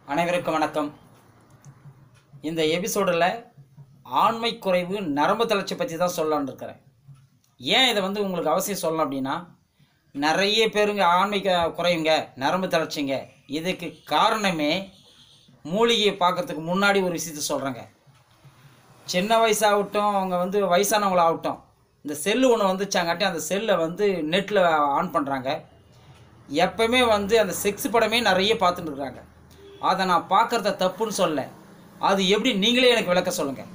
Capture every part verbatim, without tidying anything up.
அனைவருக்கும் வணக்கம். இந்த எபிசோடில் ஆண்மை குறைவு நரம்பு தளர்ச்சி பற்றி தான் சொல்லலான்னு இருக்கிறேன். ஏன் இதை வந்து உங்களுக்கு அவசியம் சொல்லணும் அப்படின்னா, நிறைய பேருங்க ஆண்மை குறைவுங்க, நரம்பு தளர்ச்சிங்க. இதுக்கு காரணமே மூலிகையை பார்க்கறதுக்கு முன்னாடி ஒரு விஷயத்த சொல்கிறேங்க. சின்ன வயசாகட்டும், அவங்க வந்து வயசானவங்களாகட்டும், இந்த செல்லு ஒன்று வந்துச்சாங்காட்டி அந்த செல்லை வந்து நெட்டில் ஆன் பண்ணுறாங்க. எப்பவுமே வந்து அந்த செக்ஸ் படமே நிறைய பார்த்துட்டு இருக்கிறாங்க. அதை நான் பார்க்குறத தப்புன்னு சொல்ல, அது எப்படி நீங்களே எனக்கு விளக்க சொல்லுங்கள்.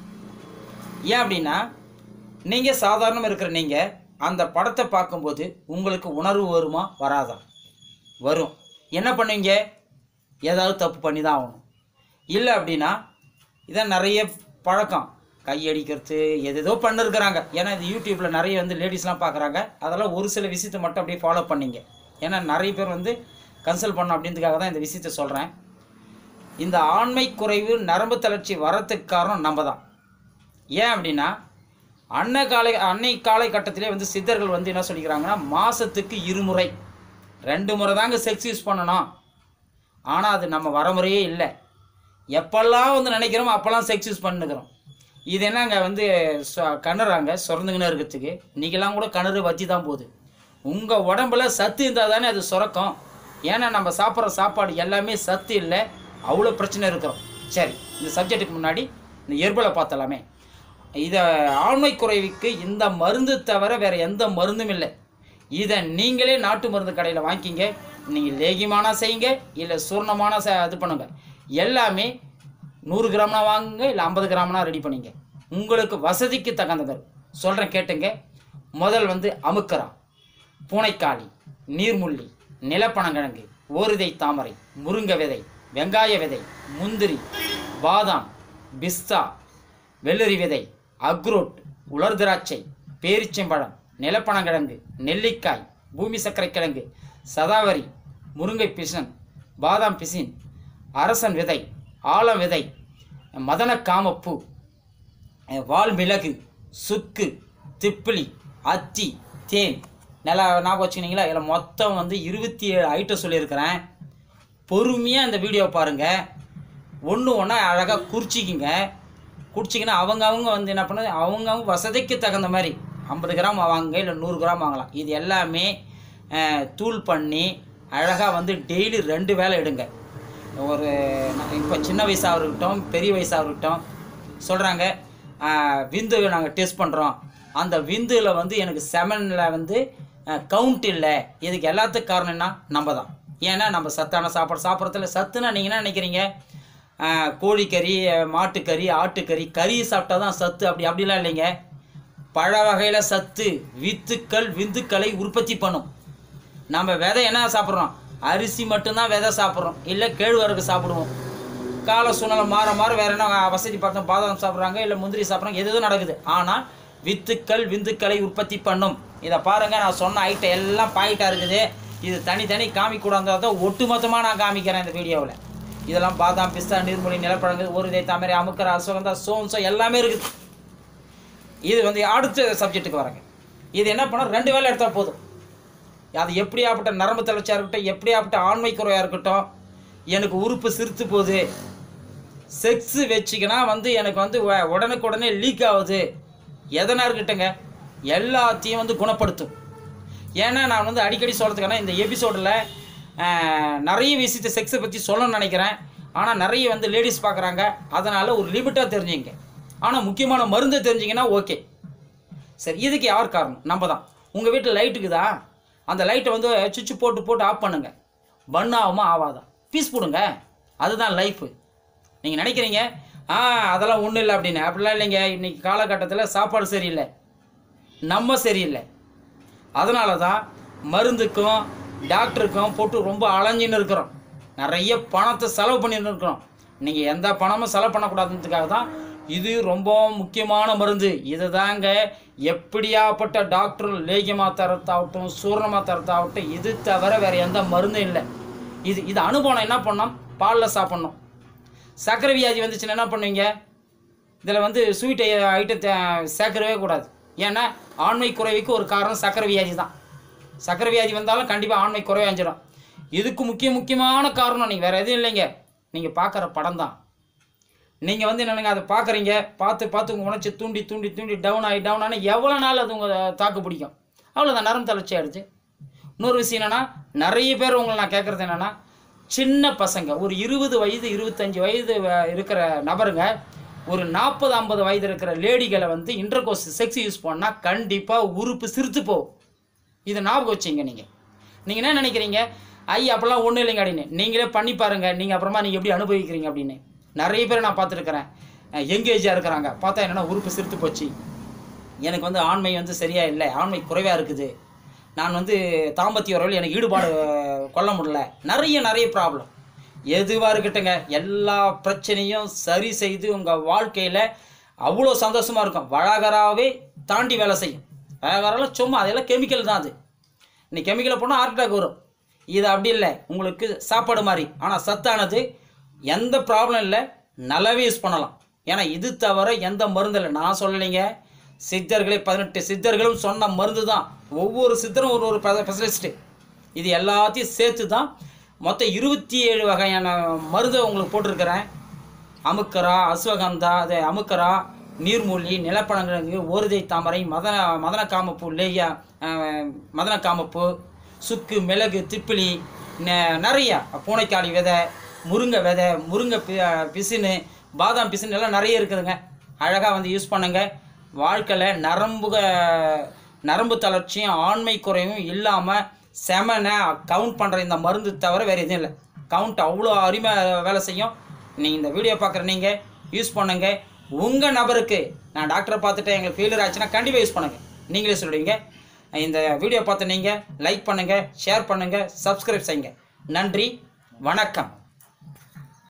ஏன் அப்படின்னா, நீங்கள் சாதாரணமாக இருக்கிற நீங்கள் அந்த படத்தை பார்க்கும்போது உங்களுக்கு உணர்வு வருமா வராதா? வரும். என்ன பண்ணுவீங்க? ஏதாவது தப்பு பண்ணி தான் ஆகணும். இல்லை அப்படின்னா இதான் நிறைய பழக்கம், கையடிக்கிறது எதேதோ பண்ணிருக்கிறாங்க. ஏன்னா இது யூடியூப்பில் நிறைய வந்து லேடிஸ்லாம் பார்க்குறாங்க. அதெல்லாம் ஒரு சில விஷயத்தை மட்டும் அப்படியே ஃபாலோ பண்ணிங்க. ஏன்னா நிறைய பேர் வந்து கன்சல்ட் பண்ணணும் அப்படின்றதுக்காக தான் இந்த விஷயத்தை சொல்கிறேன். இந்த ஆண்மை குறைவு நரம்பு தளர்ச்சி வரத்துக்கு காரணம் நம்ம தான். ஏன் அப்படின்னா, அன்னை காலை அன்னை காலகட்டத்திலே வந்து சித்தர்கள் வந்து என்ன சொல்லிக்கிறாங்கன்னா, மாதத்துக்கு இருமுறை ரெண்டு முறை தாங்க செக்ஸ் யூஸ் பண்ணணும். ஆனால் அது நம்ம வரமுறையே இல்லை. எப்பெல்லாம் வந்து நினைக்கிறோமோ அப்போல்லாம் செக்ஸ் யூஸ் பண்ணிக்கிறோம். இது என்னங்க வந்து கணறாங்க சுரந்துங்கன்னு இருக்கிறதுக்கு. இன்றைக்கெல்லாம் கூட கணறு வச்சு தான் போகுது. உங்கள் உடம்புல சத்து இருந்தால் தானே அது சுரக்கும். ஏன்னா நம்ம சாப்பிட்ற சாப்பாடு எல்லாமே சத்து இல்லை, அவ்வளோ பிரச்சனை இருக்கிறோம். சரி, இந்த சப்ஜெக்ட்டுக்கு முன்னாடி இந்த எர்பலை பார்த்தலாமே. இதை ஆண்மை குறைவுக்கு இந்த மருந்து தவிர வேறு எந்த மருந்தும் இல்லை. இதை நீங்களே நாட்டு மருந்து கடையில் வாங்கிக்கிங்க. நீங்கள் லேகியமானா செய்யுங்க, இல்லை சூர்ணமான ச இது பண்ணுங்க. எல்லாமே நூறு கிராம்னா வாங்குங்க, இல்லை ஐம்பது கிராம்னா ரெடி பண்ணிங்க. உங்களுக்கு வசதிக்கு தகுந்தவர் சொல்கிறேன் கேட்டுங்க. முதல் வந்து அமுக்கரா, பூனைக்காளி, நீர்முள்ளி, நிலப்பனங்கிழங்கு, ஓரிதை தாமரை, முருங்கை விதை, வெங்காய விதை, முந்திரி, பாதாம், பிஸ்தா, வெள்ளரி விதை, அக்ரோட், உலர் திராட்சை, பேரிச்சம்பழம், நிலப்பனங்கிழங்கு, நெல்லிக்காய், பூமி சர்க்கரை கிழங்கு, சதாவரி, முருங்கை பிசன், பாதாம் பிசின், அரசன் விதை, ஆலம் விதை, மதன காமப்பூ, வால்மிளகு, சுக்கு, திப்பிலி, அத்தி, தேன். நல்லா ஞாபகம் வச்சுக்கினீங்களா? இதில் மொத்தம் வந்து இருபத்தி ஏழு ஐட்டம் சொல்லியிருக்கிறேன். பொறுமையாக இந்த வீடியோவை பாருங்கள். ஒன்று ஒன்றா அழகாக குறிச்சிக்கிங்க. குடிச்சிங்கன்னா அவங்க அவங்க வந்து என்ன பண்ணது, அவங்கவுங்க வசதிக்கு தகுந்த மாதிரி ஐம்பது கிராம் வாங்குங்க, இல்லை நூறு கிராம் வாங்கலாம். இது எல்லாமே தூள் பண்ணி அழகாக வந்து டெய்லி ரெண்டு வேளை எடுங்க. ஒரு இப்போ சின்ன வயசாக இருக்கட்டும், பெரிய வயசாக இருக்கட்டும், சொல்கிறாங்க விந்து நாங்கள் டெஸ்ட் பண்ணுறோம். அந்த விந்துவில் வந்து எனக்கு செமனில் வந்து கவுண்ட் இல்லை. இதுக்கு எல்லாத்துக்கும் காரணம் என்ன? நம்ம தான். ஏன்னா நம்ம சத்தான சாப்பாடு சாப்பிட்றதுல சத்துன்னா நீங்கள் என்ன நினைக்கிறீங்க? கோழிக்கறி, மாட்டுக்கறி, ஆட்டுக்கறி, கறி சாப்பிட்டா தான் சத்து. அப்படி அப்படிலாம் இல்லைங்க. பழ வகையில் சத்து, வித்துக்கள் விந்துக்களை உற்பத்தி பண்ணும். நம்ம விதை என்ன சாப்பிட்றோம்? அரிசி மட்டும்தான் விதை சாப்பிட்றோம், இல்லை கேழ்வரகு சாப்பிடுவோம். கால சூழ்நிலை மாற மாற வேறு என்ன வசதி பார்த்தோம், பாதாம் சாப்பிட்றாங்க, இல்லை முந்திரி சாப்பிட்றாங்க, எது எதுவும் நடக்குது. ஆனால் வித்துக்கள் விந்துக்களை உற்பத்தி பண்ணும். இதை பாருங்கள், நான் சொன்ன ஐட்டம் எல்லாம் பாயிட்டாக இருக்குது. இது தனித்தனி காமிக்கூடாது, ஒட்டு மொத்தமாக நான் காமிக்கிறேன் இந்த வீடியோவில். இதெல்லாம் பாதாம், பிஸ்தா, நீர்மொழி, நிலப்பழங்கு, ஓரிதை தாமரை, அமுக்கரா, அசுகந்தா, சோம்சோ எல்லாமே இருக்குது. இது வந்து அடுத்த சப்ஜெக்ட்டுக்கு வரேங்க. இது என்ன பண்ணால் ரெண்டு வேலை எடுத்தால் போதும். அது எப்படியாப்பட்ட நரம்பு தளர்ச்சியாக இருக்கட்டும், எப்படியாப்பட்ட ஆண்மை குறையாக இருக்கட்டும், எனக்கு உறுப்பு சிரித்து போகுது, செக்ஸு வச்சிக்கினா வந்து எனக்கு வந்து உடனுக்குடனே லீக் ஆகுது, எதனா இருக்கட்டுங்க, எல்லாத்தையும் வந்து குணப்படுத்தும். ஏன்னா நான் வந்து அடிக்கடி சொல்கிறதுக்கான இந்த எபிசோடில் நிறைய விஷயத்தை செக்ஸை பற்றி சொல்லணும்னு நினைக்கிறேன். ஆனால் நிறைய வந்து லேடிஸ் பார்க்குறாங்க. அதனால் ஒரு லிமிட்டாக தெரிஞ்சுங்க. ஆனால் முக்கியமான மருந்து தெரிஞ்சிங்கன்னா ஓகே. சரி, இதுக்கு யார் காரணம்? நம்ம தான். உங்கள் வீட்டில் லைட்டுக்குதா, அந்த லைட்டை வந்து சுவிட்சு போட்டு போட்டு ஆஃப் பண்ணுங்கள். பன் ஆகுமா ஆகாதா? பீஸ் போடுங்க. அதுதான் லைஃபு. நீங்கள் நினைக்கிறீங்க ஆ அதெல்லாம் ஒன்றும் இல்லை அப்படின்னு. அப்படிலாம் இல்லைங்க. இன்றைக்கி காலகட்டத்தில் சாப்பாடு சரியில்லை, நம்ம சரியில்லை. அதனால தான் மருந்துக்கும் டாக்டருக்கும் போட்டு ரொம்ப அலைஞ்சின்னு இருக்கிறோம். நிறைய பணத்தை செலவு பண்ணின்னு இருக்கிறோம். நீங்கள் எந்த பணமும் செலவு பண்ணக்கூடாதுன்றதுக்காக தான் இது ரொம்ப முக்கியமான மருந்து. இது தாங்க எப்படியாப்பட்ட டாக்டர் லேகியமாக தரத்தாகட்டும், சூரணமாக தரத்தாகட்டும், இது தவிர வேறு எந்த மருந்தும் இல்லை. இது இது அனுபவம் என்ன பண்ணோம்? பாலில் சாப்பிட்ணும். சர்க்கரை வியாதி வந்துச்சுன்னா என்ன பண்ணுவீங்க? இதில் வந்து ஸ்வீட் ஐட்டத்தை சேர்க்கவே கூடாது. ஏன்னா ஆண்மை குறைவுக்கு ஒரு காரணம் சர்க்கரை வியாதி தான். சர்க்கரை வியாதி வந்தாலும் கண்டிப்பாக ஆண்மை குறைவாஞ்சிடும். இதுக்கு முக்கிய முக்கியமான காரணம் நீங்கள் வேறு எதுவும் இல்லைங்க, நீங்கள் பார்க்குற படம் தான். நீங்கள் வந்து என்னென்னங்க அதை பார்க்குறீங்க, பார்த்து பார்த்து உங்கள் உணர்ச்சி தூண்டி தூண்டி தூண்டி டவுன் ஆகி டவுன் ஆனால் எவ்வளோ நாள் அது உங்கள் தாக்கு பிடிக்கும்? அவ்வளோதான், நரம்பு தளர்ச்சி ஆகிடுச்சு. இன்னொரு விஷயம் என்னென்னா, நிறைய பேர் உங்களை நான் கேட்குறது என்னென்னா, சின்ன பசங்க ஒரு இருபது வயது இருபத்தஞ்சி வயது இருக்கிற நபருங்க ஒரு நாற்பது ஐம்பது வயது இருக்கிற லேடிகளை வந்து இன்டர்கோர்ஸ் செக்ஸ் யூஸ் பண்ணால் கண்டிப்பாக உறுப்பு சிரித்து போகும். இதை ஞாபகம் வச்சிங்க. நீங்கள் நீங்கள் என்ன நினைக்கிறீங்க, ஐ அப்போல்லாம் ஒன்றும் இல்லைங்க அப்படின்னு. நீங்களே பண்ணி பாருங்கள், நீங்கள் அப்புறமா நீங்கள் எப்படி அனுபவிக்கிறீங்க அப்படின்னு. நிறைய பேர் நான் பார்த்துருக்குறேன், எங்கேஜாக இருக்கிறாங்க, பார்த்தா என்னென்னா உறுப்பு சிரித்து போச்சு, எனக்கு வந்து ஆண்மை வந்து சரியாக இல்லை, ஆண்மை குறைவாக இருக்குது, நான் வந்து தாம்பத்திய உறவில் எனக்கு ஈடுபாடு கொள்ள முடியல, நிறைய நிறைய ப்ராப்ளம் எதுவாக இருக்கட்டுங்க. எல்லா பிரச்சனையும் சரி செய்து உங்கள் வாழ்க்கையில் அவ்வளோ சந்தோஷமாக இருக்கும். வழகராகவே தாண்டி வேலை செய்யும். வழகரால சும்மா அதெல்லாம் கெமிக்கல் தான். அது நீ கெமிக்கலை போனால் ஹார்ட் அட்டாக் வரும். இது அப்படி இல்லை, உங்களுக்கு சாப்பாடு மாதிரி, ஆனால் சத்தானது, எந்த ப்ராப்ளம் இல்லை, நல்லாவே யூஸ் பண்ணலாம். ஏன்னா இது தவிர எந்த மருந்து இல்லை. நான் சொல்லலைங்க, சித்தர்களே பதினெட்டு சித்தர்களும் சொன்ன மருந்து தான். ஒவ்வொரு சித்தரும் ஒரு ஒரு ஸ்பெஷலிஸ்ட்டு. இது எல்லாத்தையும் சேர்த்து தான் மொத்தம் இருபத்தி ஏழு வகையான மருந்தை உங்களுக்கு போட்டிருக்கிறேன். அமுக்கரா, அஸ்வகந்தா, அது அமுக்கரா, நீர்மூலி, நிலப்பழங்கிழங்கு, ஓருதை தாமரை, மதன மதன காமப்பூ, லேயா மதன காமப்பூ, சுக்கு, மிளகு, திப்பிலி, நிறையா பூனைக்காளி விதை, முருங்கை விதை, முருங்கை பி பிசினு, பாதாம் பிசின் எல்லாம் நிறைய இருக்குதுங்க. அழகாக வந்து யூஸ் பண்ணுங்க. வாழ்க்கையில் நரம்பு நரம்பு தளர்ச்சியும் ஆண்மை குறைவும் இல்லாமல் செமனை கவுண்ட் பண்ணுற இந்த மருந்து தவிர வேறு எதுவும் இல்லை. கவுண்ட் அவ்வளோ அருமை வேலை செய்யும். நீங்கள் இந்த வீடியோ பார்க்குற நீங்கள் யூஸ் பண்ணுங்கள். உங்கள் நபருக்கு, நான் டாக்டரை பார்த்துட்டு எங்களுக்கு ஃபெயிலியர் ஆச்சுன்னா கண்டிப்பாக யூஸ் பண்ணுங்கள். நீங்களே சொல்லுவீங்க. இந்த வீடியோ பார்த்து நீங்கள் லைக் பண்ணுங்கள், ஷேர் பண்ணுங்கள், சப்ஸ்கிரைப் செய்யுங்க. நன்றி, வணக்கம்.